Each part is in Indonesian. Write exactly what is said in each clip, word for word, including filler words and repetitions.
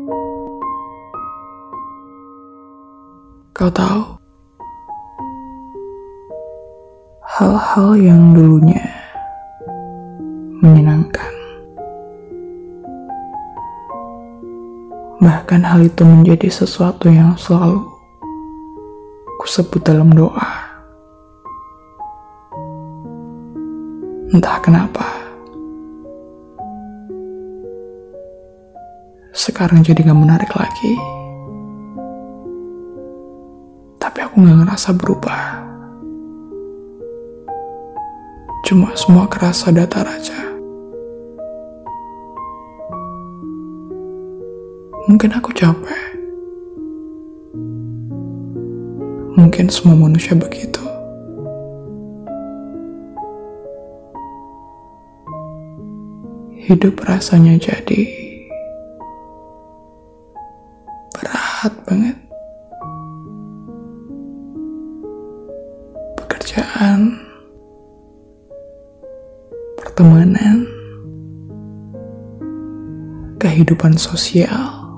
Kau tahu, hal-hal yang dulunya menyenangkan, bahkan hal itu menjadi sesuatu yang selalu kusebut dalam doa. Entah kenapa, sekarang jadi gak menarik lagi. Tapi aku gak ngerasa berubah. Cuma semua kerasa datar aja. Mungkin aku capek. Mungkin semua manusia begitu. Hidup rasanya jadi berat banget. Pekerjaan, pertemanan, kehidupan sosial,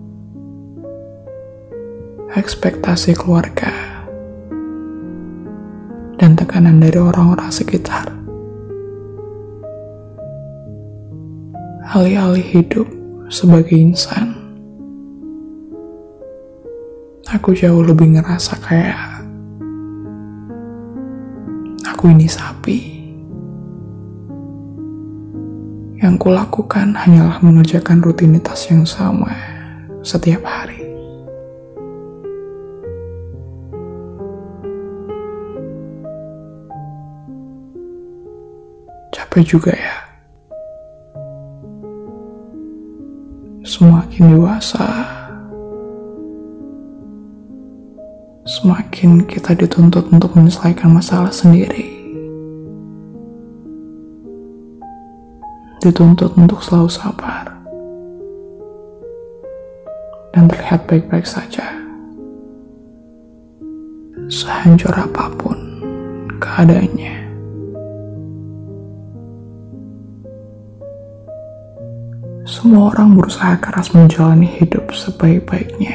ekspektasi keluarga, dan tekanan dari orang-orang sekitar. Alih-alih hidup sebagai insan, aku jauh lebih ngerasa kayak aku ini sapi. Yang kulakukan hanyalah mengerjakan rutinitas yang sama setiap hari. Capek juga ya. Semakin dewasa, semakin kita dituntut untuk menyelesaikan masalah sendiri. Dituntut untuk selalu sabar dan terlihat baik-baik saja. Sehancur apapun keadaannya. Semua orang berusaha keras menjalani hidup sebaik-baiknya.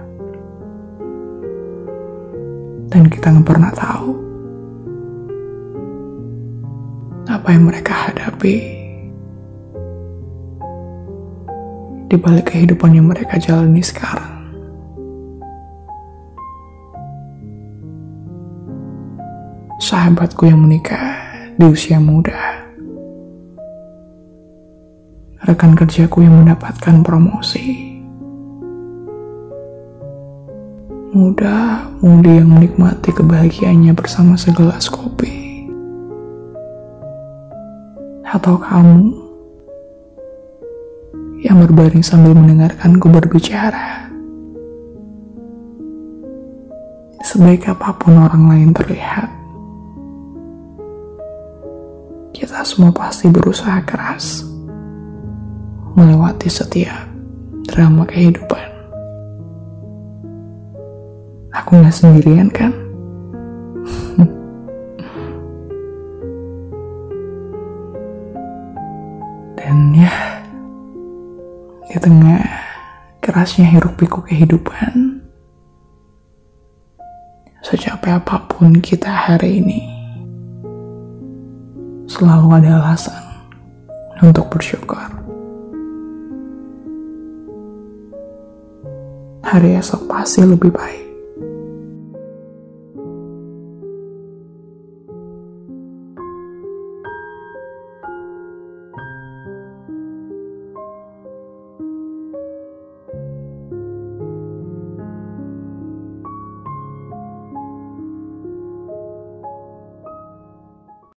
Dan kita nggak pernah tahu apa yang mereka hadapi di balik kehidupan yang mereka jalani sekarang. Sahabatku yang menikah di usia muda, rekan kerjaku yang mendapatkan promosi, muda-mudi yang menikmati kebahagiaannya bersama segelas kopi, atau kamu yang berbaring sambil mendengarkanku berbicara. Sebaik apapun orang lain terlihat, kita semua pasti berusaha keras melewati setiap drama kehidupan. Aku gak sendirian kan? Dan ya, di tengah kerasnya hiruk pikuk kehidupan, secapek apapun kita hari ini, selalu ada alasan untuk bersyukur. Hari esok pasti lebih baik.